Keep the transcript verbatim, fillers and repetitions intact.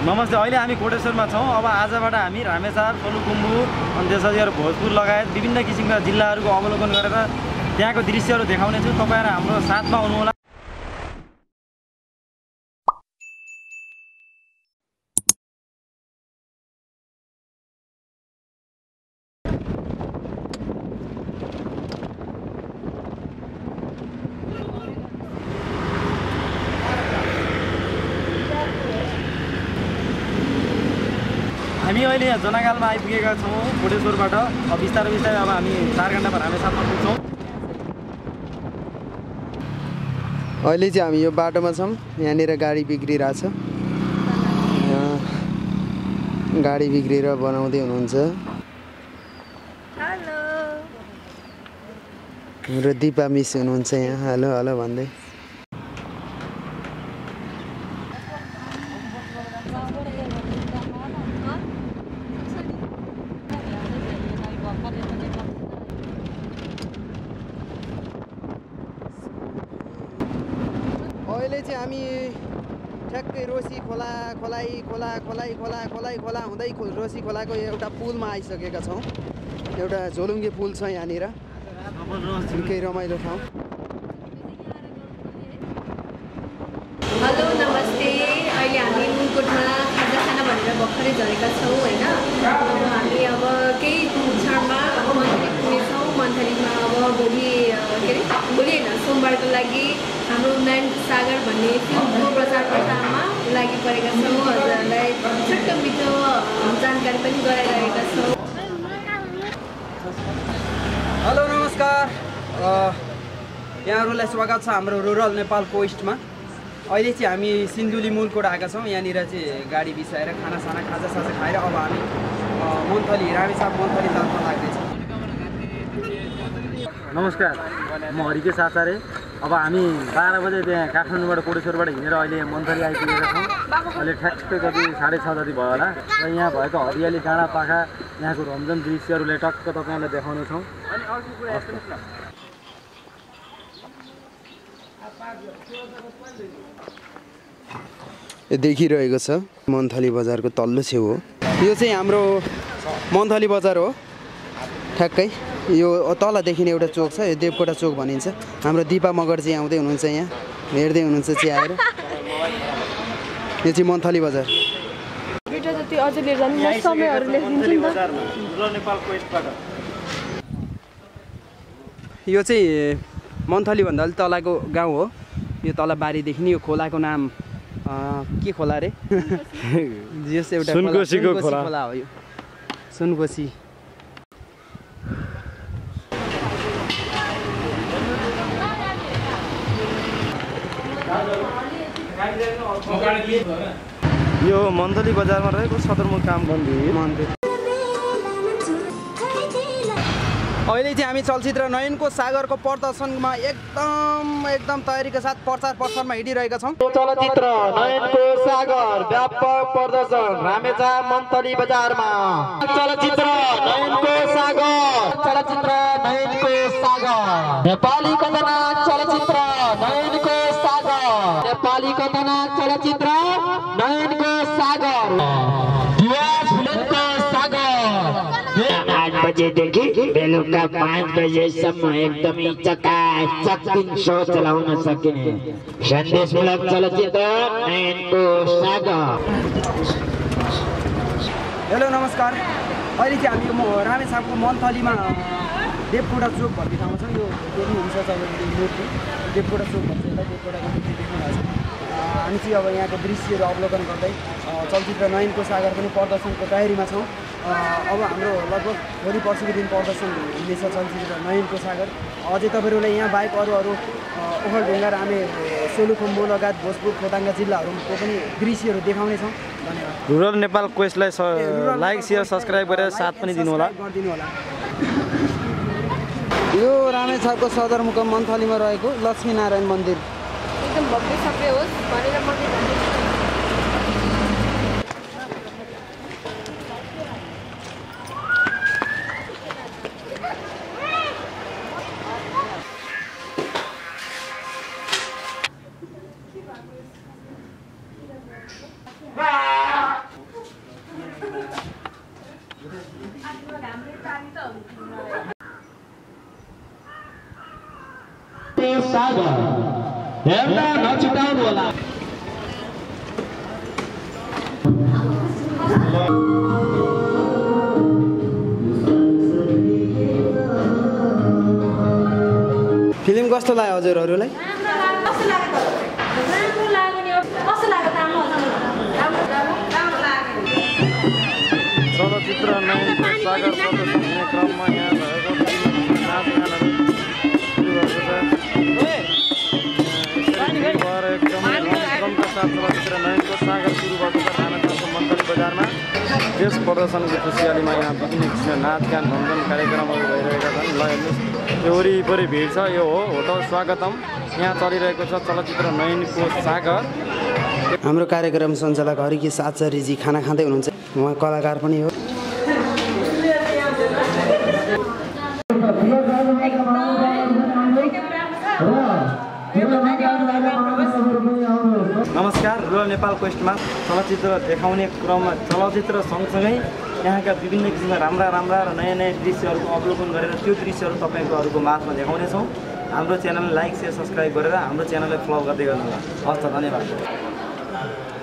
नमस्ते, अहिले हामी कोटेश्वरमा छौँ। अब आजबाट हामी रामेछाप, सोलुखुम्बु अनि त्यसपछि अरू भोजपुर लगायत विभिन्न किसिमका जिल्लाहरूको अवलोकन गरेर त्यहाँको दृश्यहरू देखाउनेछु। तपाईहरु हाम्रो साथमा आउनुहोला। हामी अहिले यहाँ जनागालमा आइपुगेका छौँ कोटेश्वरबाट। अब बिस्तारै बिस्तारै अब हामी चार घण्टामा रामेछापमा पुग्छौँ। अहिले चाहिँ हामी यो बाटोमा छौँ। यहाँनिर गाडी बिग्रिरहेछ, गाडी बिग्रेर बनाउँदै हुनुहुन्छ। हेलो, हाम्रो दिपा मिस हुनुहुन्छ यहाँ हेलो हेलो भन्दै। अहिले चाहिँ हामी ठ्याक्कै रोसी खोला खोलाइ खोला खोलाइ खोला खोलाइ खोला हुँदै रोसी खोलाको एउटा पुलमा आइसकेका छौँ। एउटा झोलुङ्गे पुल छ यहाँनिर, निकै रमाइलो ठाउँ। हेलो नमस्ते। अहिले हामी मुनकोटमा खाजा खाना भनेर भर्खरै झरेका छौँ होइन। अब हामी अब केही क्षणमा मन्थली पुग्नेछौँ। मन्थलीमा अब भोलि के अरे भोलि होइन सोमबारको लागि हाम्रो नयन सागर भन्ने फिल्मको प्रचार प्रसारमा लागि परेका छौँ। हजुरहरूलाई छोटो मिठो जानकारी पनि गराइरहेका छौँ। हेलो नमस्कार, यहाँहरूलाई स्वागत छ हाम्रो रुरल नेपाल कोस्टमा। अहिले चाहिँ हामी सिन्धुली मुलकोट आएका छौँ। यहाँनिर चाहिँ गाडी बिसाएर खानासाना खाजासाजा खाएर अब हामी मन्थली रामेछाप मन्थलीतर्फ लाग्दैछौँ। नमस्कार, म हरिकेश आचार्य। अब हामी बाह्र बजे त्यहाँ काठमाडौँबाट कोटेश्वरबाट हिँडेर अहिले मन्थली आइपुगेका छौँ। अहिले ठ्याक्कै कति साढे छ जति भयो होला। र यहाँ भएको हरियाली डाँडा पाखा यहाँको रमझम दृश्यहरूले टक्क तपाईँहरूलाई देखाउनेछौँ। यो देखिरहेको छ मन्थली बजारको तल्लो छेउ हो। यो चाहिँ हाम्रो मन्थली बजार हो। ठ्याक्कै यो तल देखिने एउटा चोक छ, यो देवकोटा चोक भनिन्छ। हाम्रो दिपा मगर चाहिँ आउँदै हुनुहुन्छ, यहाँ हेर्दै हुनुहुन्छ चाहिँ आएर। यो चाहिँ मन्थली बजार। यो चाहिँ मन्थली भन्दा अलिक तलको गाउँ हो। यो तल बारीदेखि नि यो खोलाको नाम के खोला रे? जस एउटा सुनकोसीको खोला हो यो, सुनकोसी। यो मन्थली बजारमा रहेको सदरमुकाम मन्दिर मन्दिर। अहिले चाहिँ हामी चलचित्र नयनको सागरको प्रदर्शनमा एकदम एकदम तयारीका साथ प्रचार प्रसारमा हिँडिरहेका छौँ। चलचित्र नयनको सागर व्यापक प्रदर्शन रामेछाप मन्थली बजारमा। चलचित्र नयनको सागर, चलचित्र नयनको सागर, नेपाली कथानाक चलचित्र नयनको सागर, नेपाली कथानाक चलचित्र नयनको सागर, आठ बजेदेखि बेलुका पाँच बजेसम्म एकदमै चकाचक शो चलाउन सकिने सन्देशमूलक चलचित्र नयनको सागर। हेलो नमस्कार, अहिले चाहिँ हामी म रामेछापको मन्थलीमा देवकोटा चोक भन्ने ठाउँमा छ। यो देख्नुहुन्छ तपाईँले मूर्ति देवकोटा चोक भन्छ यसलाई, देवकोटाको मूर्ति देख्नुभएको छ। हामी चाहिँ अब यहाँको दृश्यहरू अवलोकन गर्दै चलचित्र नयनको सागर पनि प्रदर्शनको तयारीमा छौँ। अब हाम्रो लगभग भोलि पर्सिको दिन प्रदर्शन हुनेछ चलचित्र नयनको सागर। अझै तपाईँहरूलाई यहाँ बाहेक अरू अरू ओखलढुङ्गा, रामे, सोलुखुम्बु लगायत भोजपुर खोटाङ्गा जिल्लाहरूको पनि दृश्यहरू देखाउनेछौँ। धन्यवाद। रुरल नेपाल कोस्टलाई लाइक सेयर सब्सक्राइब गरेर साथ पनि दिनु होला गरिदिनु होला। यो रामेछापको सदरमुकाम मन्थलीमा रहेको लक्ष्मीनारायण मन्दिर एकदम भव्य सबै होस् भनेर मन्दिर Ah! सागर हेर्दा नछुटाउनु होला। फिल्म कस्तो लाग्यो हजुरहरूलाई? चलचित्र नयनको सागर प्रदर्शन हुने क्रममा यहाँ भएको नाचगानहरू सुरु भएको छ। भएर एकदम क्रमका साथ चलचित्र नयनको सागर सुरु भएको छ रामेछापको मन्थली बजारमा। त्यस प्रदर्शनको खुसियालीमा यहाँ विभिन्न किसिमका नाचगान भ्रमण कार्यक्रमहरू भइरहेका छन्। ल हेर्नुहोस् यो वरिपरि भिड छ। यो हो होटल स्वागतम। यहाँ चलिरहेको छ चलचित्र नयनको सागर। हाम्रो कार्यक्रम सञ्चालक हरिकी साचार्यजी खाना खाँदै हुनुहुन्छ। उहाँ कलाकार पनि हो। नमस्कार, रुरल नेपाल क्वेस्टमा चलचित्र देखाउने क्रममा चलचित्र सँगसँगै यहाँका विभिन्न किसिमका राम्रा राम्रा र नयाँ नयाँ दृश्यहरूको अवलोकन गरेर त्यो दृश्यहरू तपाईँकोहरूको माझमा देखाउनेछौँ। हाम्रो च्यानललाई लाइक, सेयर, सब्सक्राइब गरेर हाम्रो च्यानललाई फलो गर्दै गर्नुहोला। हस् त, धन्यवाद।